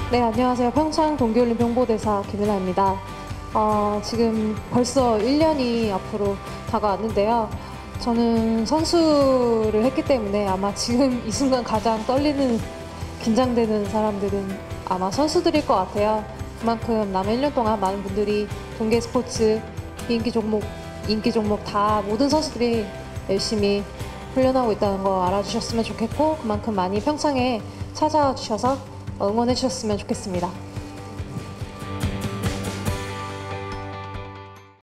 네, 안녕하세요. 평창 동계올림픽 홍보대사 김윤아입니다. 지금 벌써 1년이 앞으로 다가왔는데요. 저는 선수를 했기 때문에 아마 지금 이 순간 가장 떨리는, 긴장되는 사람들은 아마 선수들일 것 같아요. 그만큼 남은 1년 동안 많은 분들이 동계 스포츠, 인기 종목 다 모든 선수들이 열심히 훈련하고 있다는 거 알아주셨으면 좋겠고, 그만큼 많이 평창에 찾아와 주셔서 응원해 주셨으면 좋겠습니다.